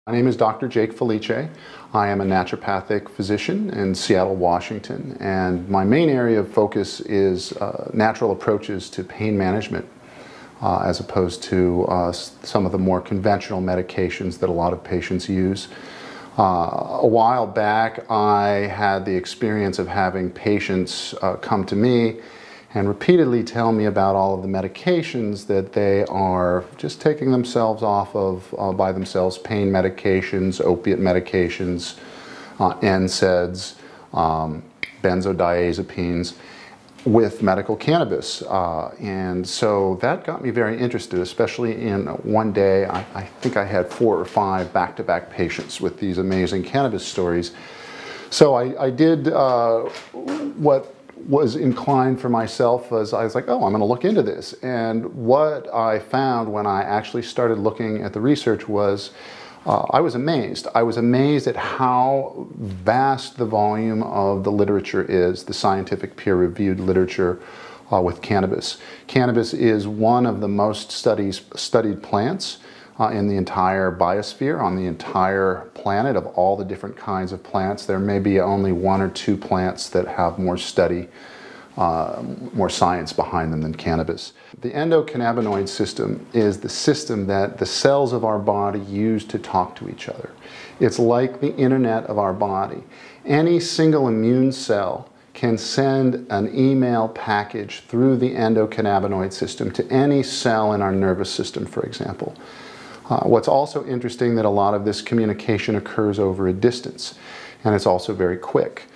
My name is Dr. Jake Felice. I am a naturopathic physician in Seattle, Washington, and my main area of focus is natural approaches to pain management as opposed to some of the more conventional medications that a lot of patients use. A while back, I had the experience of having patients come to me and repeatedly tell me about all of the medications that they are just taking themselves off of by themselves: pain medications, opiate medications, NSAIDs, benzodiazepines, with medical cannabis. And so that got me very interested, especially in one day. I think I had 4 or 5 back-to-back patients with these amazing cannabis stories. So I did what was inclined for myself. As I was like, oh, I'm going to look into this. And what I found when I actually started looking at the research was I was amazed. I was amazed at how vast the volume of the literature is, the scientific peer-reviewed literature with cannabis. Cannabis is one of the most studied plants in the entire biosphere, on the entire planet. Of all the different kinds of plants, there may be only 1 or 2 plants that have more study, more science behind them than cannabis. The endocannabinoid system is the system that the cells of our body use to talk to each other. It's like the internet of our body. Any single immune cell can send an email package through the endocannabinoid system to any cell in our nervous system, for example. What's also interesting, that a lot of this communication occurs over a distance, and it's also very quick.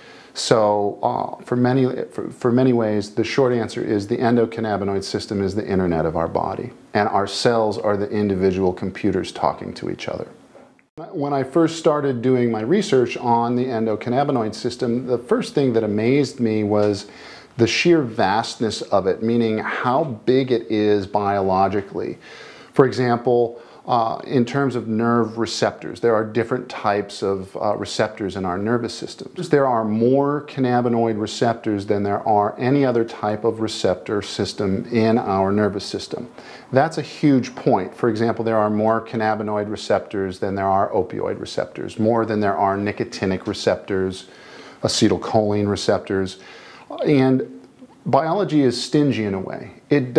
So for many ways, the short answer is the endocannabinoid system is the internet of our body, and our cells are the individual computers talking to each other. When I first started doing my research on the endocannabinoid system, the first thing that amazed me was the sheer vastness of it, meaning how big it is biologically. For example, in terms of nerve receptors, there are different types of receptors in our nervous system. There are more cannabinoid receptors than there are any other type of receptor system in our nervous system. That's a huge point. For example, there are more cannabinoid receptors than there are opioid receptors, more than there are nicotinic receptors, acetylcholine receptors. And biology is stingy in a way.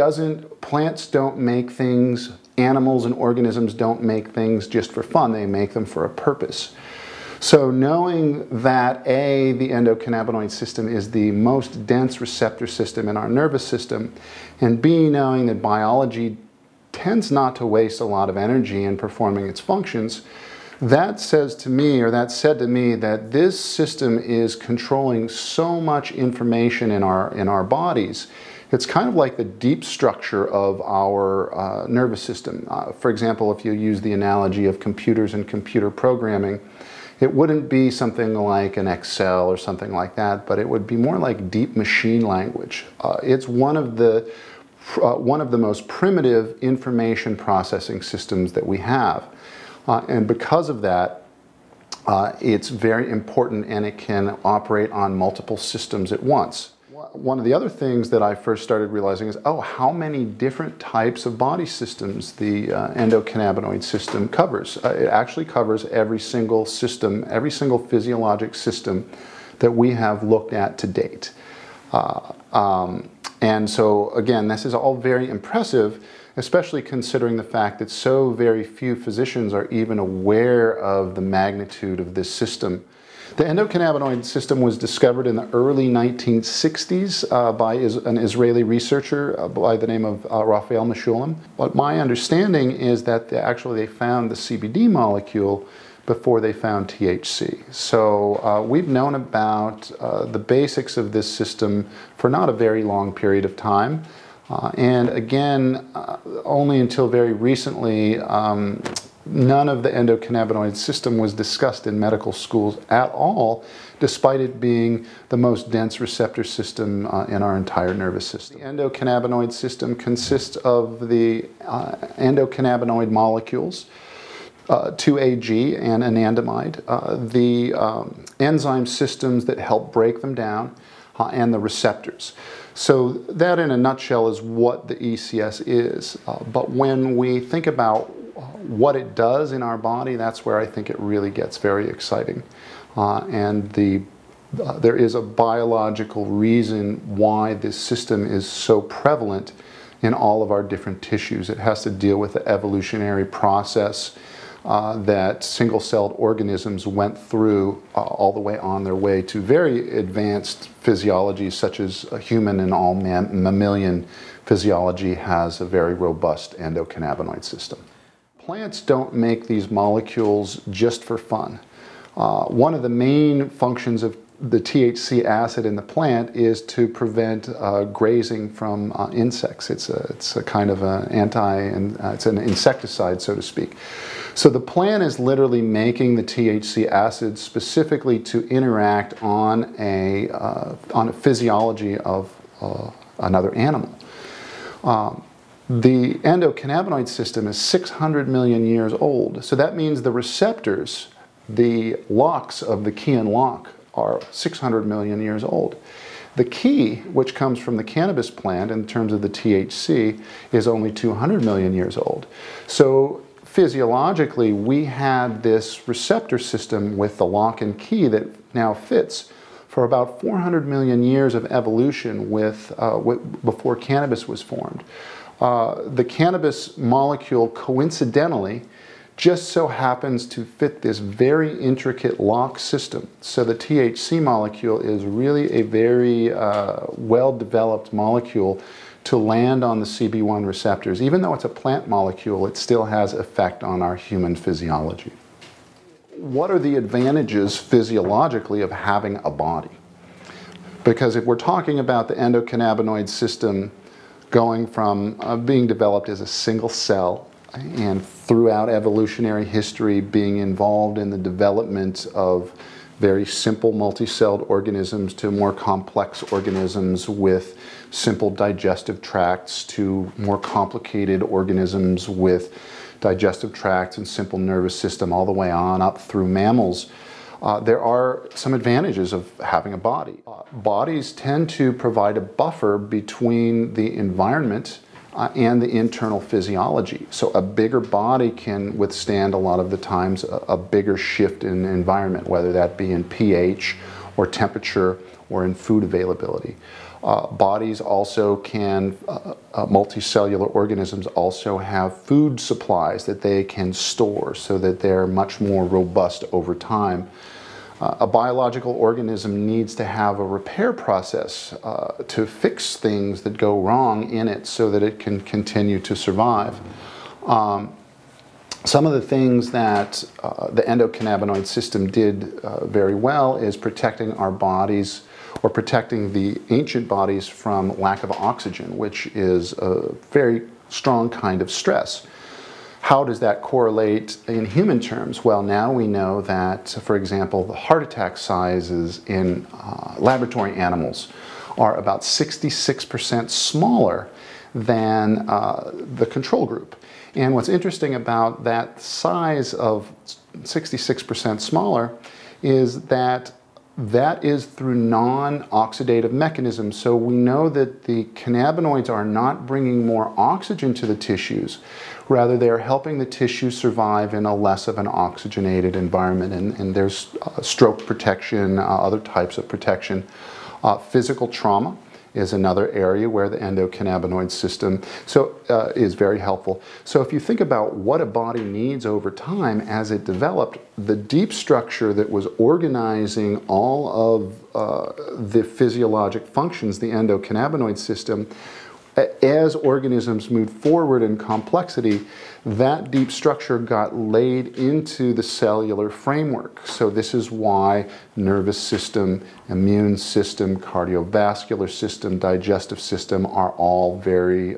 Plants don't make things, animals and organisms don't make things just for fun, they make them for a purpose. So knowing that A, the endocannabinoid system is the most dense receptor system in our nervous system, and B, knowing that biology tends not to waste a lot of energy in performing its functions, that says to me, or that said to me, that this system is controlling so much information in our bodies. It's kind of like the deep structure of our nervous system. For example, if you use the analogy of computers and computer programming, it wouldn't be something like an Excel or something like that, but it would be more like deep machine language. It's one of the most primitive information processing systems that we have. And because of that, it's very important, and it can operate on multiple systems at once. One of the other things that I first started realizing is, oh, how many different types of body systems the endocannabinoid system covers. It actually covers every single system, every single physiologic system that we have looked at to date. And so, again, this is all very impressive, especially considering the fact that so very few physicians are even aware of the magnitude of this system. The endocannabinoid system was discovered in the early 1960s by an Israeli researcher by the name of Raphael Mechoulam. But my understanding is that they found the CBD molecule before they found THC. So we've known about the basics of this system for not a very long period of time. And again, only until very recently, none of the endocannabinoid system was discussed in medical schools at all, despite it being the most dense receptor system in our entire nervous system. The endocannabinoid system consists of the endocannabinoid molecules, 2-AG and anandamide, the enzyme systems that help break them down, and the receptors. So that in a nutshell is what the ECS is. But when we think about what it does in our body, that's where I think it really gets very exciting. There is a biological reason why this system is so prevalent in all of our different tissues. It has to deal with the evolutionary process that single-celled organisms went through all the way on their way to very advanced physiology, such as a human and all mammalian physiology has a very robust endocannabinoid system. Plants don't make these molecules just for fun. One of the main functions of the THC acid in the plant is to prevent grazing from insects. It's a kind of it's an insecticide, so to speak. So the plant is literally making the THC acid specifically to interact on a physiology of another animal. The endocannabinoid system is 600 million years old. So that means the receptors, the locks of the key and lock, are 600 million years old. The key, which comes from the cannabis plant in terms of the THC, is only 200 million years old. So physiologically, we had this receptor system with the lock and key that now fits for about 400 million years of evolution before cannabis was formed. The cannabis molecule coincidentally just so happens to fit this very intricate lock system. So the THC molecule is really a very well-developed molecule to land on the CB1 receptors. Even though it's a plant molecule, it still has effect on our human physiology. What are the advantages physiologically of having a body? Because if we're talking about the endocannabinoid system going from being developed as a single cell and throughout evolutionary history being involved in the development of very simple multicelled organisms to more complex organisms with simple digestive tracts to more complicated organisms with digestive tracts and simple nervous system all the way on up through mammals, there are some advantages of having a body. Bodies tend to provide a buffer between the environment and the internal physiology. So a bigger body can withstand a lot of the times a bigger shift in environment, whether that be in pH or temperature or in food availability. Bodies also can, multicellular organisms also have food supplies that they can store so that they're much more robust over time. A biological organism needs to have a repair process to fix things that go wrong in it so that it can continue to survive. Some of the things that the endocannabinoid system did very well is protecting our bodies, or protecting the ancient bodies from lack of oxygen, which is a very strong kind of stress. How does that correlate in human terms? Well, now we know that, for example, the heart attack sizes in laboratory animals are about 66% smaller than the control group. And what's interesting about that size of 66% smaller is that that is through non-oxidative mechanisms. So we know that the cannabinoids are not bringing more oxygen to the tissues. Rather, they are helping the tissue survive in a less of an oxygenated environment. And there's stroke protection, other types of protection. Physical trauma is another area where the endocannabinoid system is very helpful. So if you think about what a body needs over time as it developed, the deep structure that was organizing all of the physiologic functions, the endocannabinoid system, as organisms moved forward in complexity, that deep structure got laid into the cellular framework. So this is why nervous system, immune system, cardiovascular system, digestive system are all very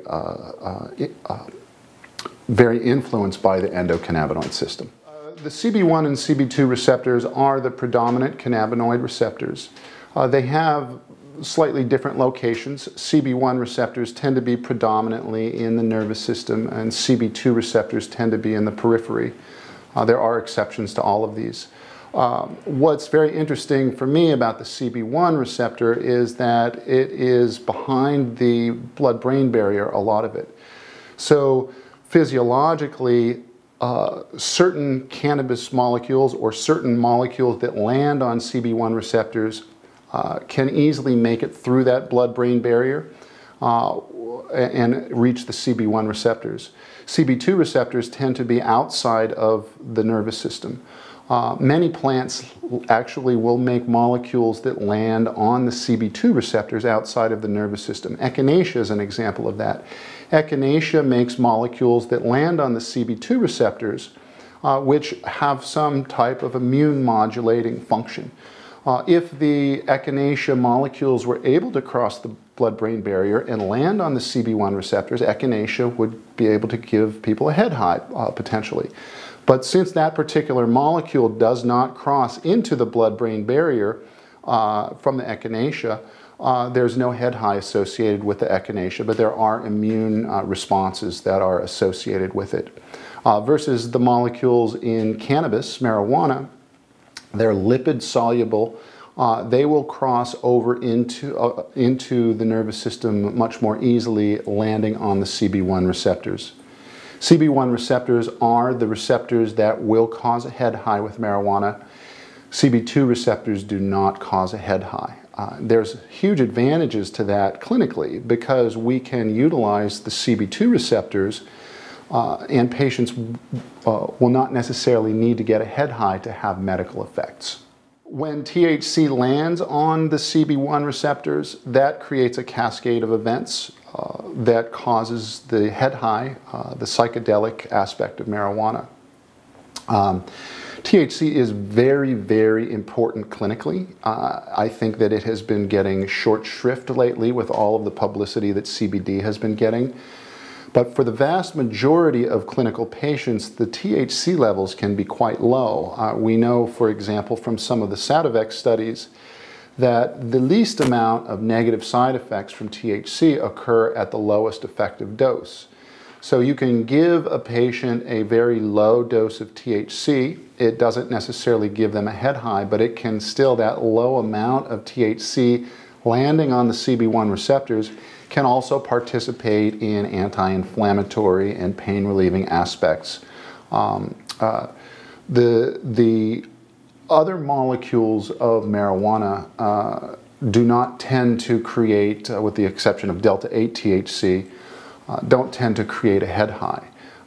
influenced by the endocannabinoid system. The CB1 and CB2 receptors are the predominant cannabinoid receptors. They have slightly different locations. CB1 receptors tend to be predominantly in the nervous system, and CB2 receptors tend to be in the periphery. There are exceptions to all of these. What's very interesting for me about the CB1 receptor is that it is behind the blood-brain barrier, a lot of it. So physiologically, certain cannabis molecules or certain molecules that land on CB1 receptors can easily make it through that blood-brain barrier and reach the CB1 receptors. CB2 receptors tend to be outside of the nervous system. Many plants actually will make molecules that land on the CB2 receptors outside of the nervous system. Echinacea is an example of that. Echinacea makes molecules that land on the CB2 receptors, which have some type of immune modulating function. If the Echinacea molecules were able to cross the blood-brain barrier and land on the CB1 receptors, Echinacea would be able to give people a head high, potentially. But since that particular molecule does not cross into the blood-brain barrier from the Echinacea, there's no head high associated with the Echinacea, but there are immune responses that are associated with it. Versus the molecules in cannabis, marijuana, they're lipid soluble. They will cross over into the nervous system much more easily, landing on the CB1 receptors. CB1 receptors are the receptors that will cause a head high with marijuana. CB2 receptors do not cause a head high. There's huge advantages to that clinically because we can utilize the CB2 receptors and patients will not necessarily need to get a head high to have medical effects. When THC lands on the CB1 receptors, that creates a cascade of events that causes the head high, the psychedelic aspect of marijuana. THC is very, very important clinically. I think that it has been getting short shrift lately with all of the publicity that CBD has been getting. But for the vast majority of clinical patients, the THC levels can be quite low. We know, for example, from some of the Sativex studies, that the least amount of negative side effects from THC occur at the lowest effective dose. So you can give a patient a very low dose of THC. It doesn't necessarily give them a head high, but it can still, that low amount of THC landing on the CB1 receptors can also participate in anti-inflammatory and pain-relieving aspects. The other molecules of marijuana do not tend to create, with the exception of delta-8 THC, don't tend to create a head high.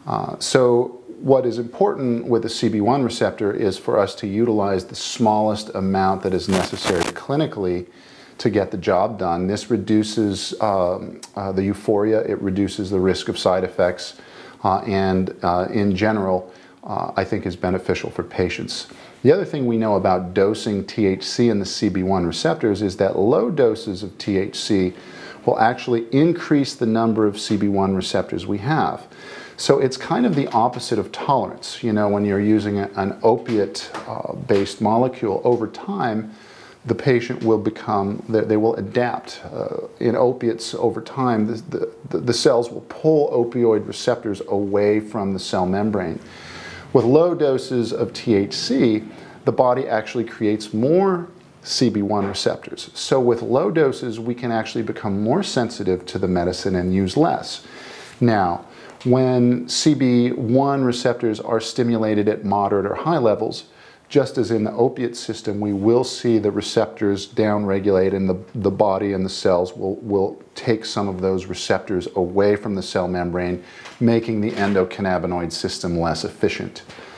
So what is important with the CB1 receptor is for us to utilize the smallest amount that is necessary clinically to get the job done. This reduces the euphoria, it reduces the risk of side effects, and in general, I think is beneficial for patients. The other thing we know about dosing THC in the CB1 receptors is that low doses of THC will actually increase the number of CB1 receptors we have. So it's kind of the opposite of tolerance. You know, when you're using an opiate-based molecule, over time, the patient will become, they will adapt. In opiates, over time, the cells will pull opioid receptors away from the cell membrane. With low doses of THC, the body actually creates more CB1 receptors. So with low doses, we can actually become more sensitive to the medicine and use less. Now, when CB1 receptors are stimulated at moderate or high levels, just as in the opiate system, we will see the receptors downregulate and the body and the cells will take some of those receptors away from the cell membrane, making the endocannabinoid system less efficient.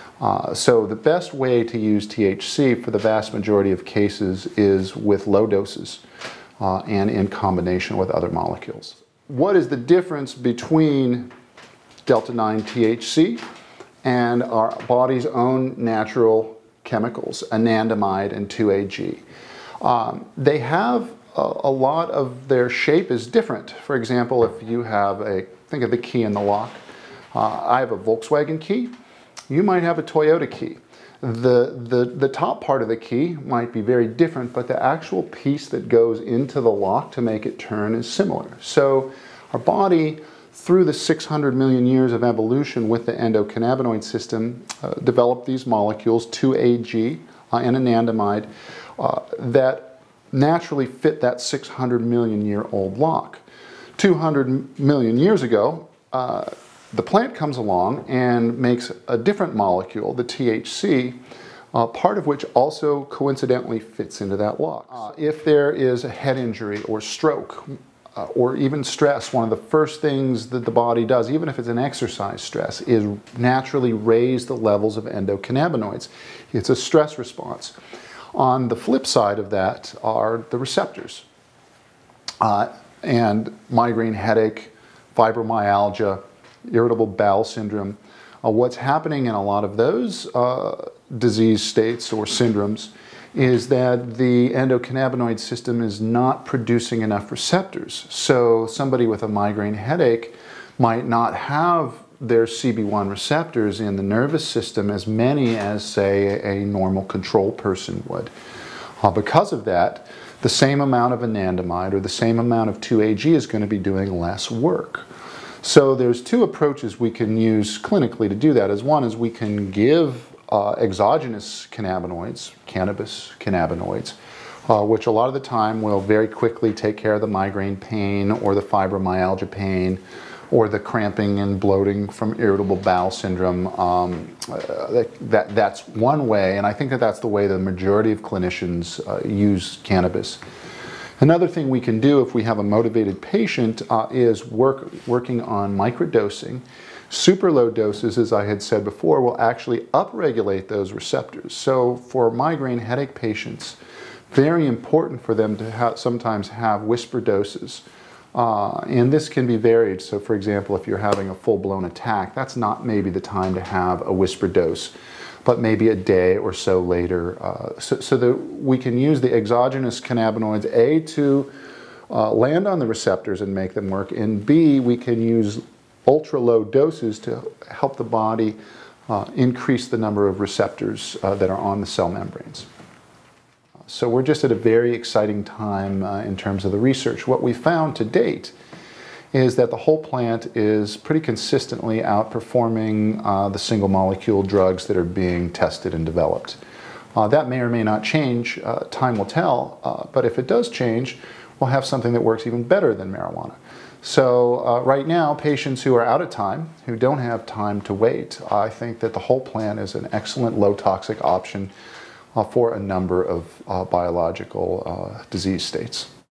So the best way to use THC for the vast majority of cases is with low doses and in combination with other molecules. What is the difference between delta-9 THC and our body's own natural chemicals, anandamide and 2-AG? They have a lot of their shape is different. For example, if you have think of the key in the lock. I have a Volkswagen key. You might have a Toyota key. The top part of the key might be very different, but the actual piece that goes into the lock to make it turn is similar. So our body, through the 600 million years of evolution with the endocannabinoid system, developed these molecules, 2-AG and anandamide, that naturally fit that 600 million year old lock. 200 million years ago, the plant comes along and makes a different molecule, the THC, part of which also coincidentally fits into that lock. If there is a head injury or stroke or even stress, one of the first things that the body does, even if it's an exercise stress, is naturally raise the levels of endocannabinoids. It's a stress response. On the flip side of that are the receptors. And migraine headache, fibromyalgia, irritable bowel syndrome. What's happening in a lot of those disease states or syndromes is that the endocannabinoid system is not producing enough receptors. So somebody with a migraine headache might not have their CB1 receptors in the nervous system as many as, say, a normal control person would. Because of that, the same amount of anandamide or the same amount of 2-AG is going to be doing less work. So there's two approaches we can use clinically to do that. One is we can give exogenous cannabinoids, cannabis cannabinoids, which a lot of the time will very quickly take care of the migraine pain or the fibromyalgia pain or the cramping and bloating from irritable bowel syndrome. That's one way, and I think that that's the way the majority of clinicians use cannabis. Another thing we can do if we have a motivated patient is working on microdosing. Super low doses, as I had said before, will actually upregulate those receptors. So for migraine headache patients, very important for them to sometimes have whisper doses. And this can be varied. So for example, if you're having a full-blown attack, that's not maybe the time to have a whisper dose, but maybe a day or so later. So that we can use the exogenous cannabinoids, A, to land on the receptors and make them work, and B, we can use ultra-low doses to help the body increase the number of receptors that are on the cell membranes. So we're just at a very exciting time in terms of the research. What we found to date is that the whole plant is pretty consistently outperforming the single molecule drugs that are being tested and developed. That may or may not change, time will tell, but if it does change, we'll have something that works even better than marijuana. So right now, patients who are out of time, who don't have time to wait, I think that the whole plant is an excellent low toxic option for a number of biological disease states.